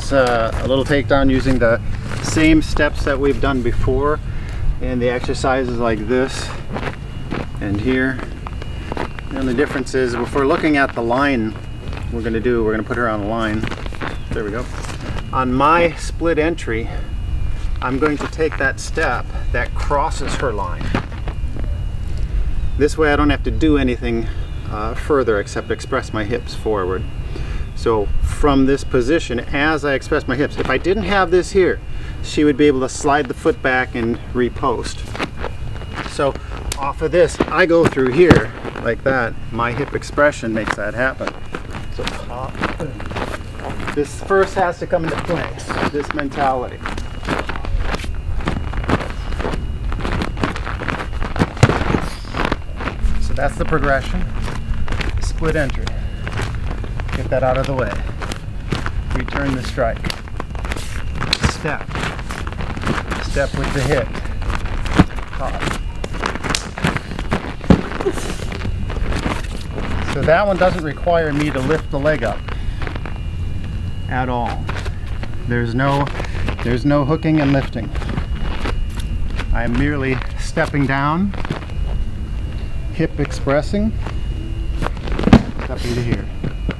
is a little takedown using the same steps that we've done before, and the exercise is like this and here. And the difference is, if we're looking at the line we're going to put her on a line. There we go. On my split entry, I'm going to take that step that crosses her line. This way I don't have to do anything further except express my hips forward. So from this position, as I express my hips, if I didn't have this here, she would be able to slide the foot back and repost. So off of this, I go through here like that. My hip expression makes that happen. So pop. This first has to come into place, this mentality. So that's the progression. Split entry. Get that out of the way. Return the strike. Step. Step with the hip. Pop. So that one doesn't require me to lift the leg up at all. There's no hooking and lifting. I'm merely stepping down, hip expressing, stepping to here.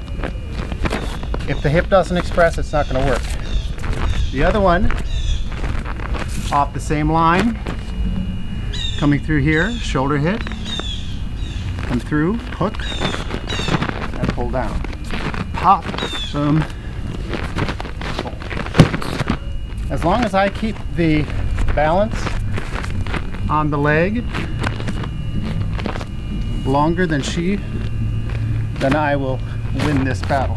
If the hip doesn't express, it's not going to work. The other one, off the same line, coming through here, shoulder hit, come through, hook, and pull down. Pop, boom, pull. As long as I keep the balance on the leg longer than she, then I will win this battle.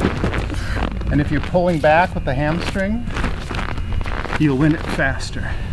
And if you're pulling back with the hamstring, you'll win it faster.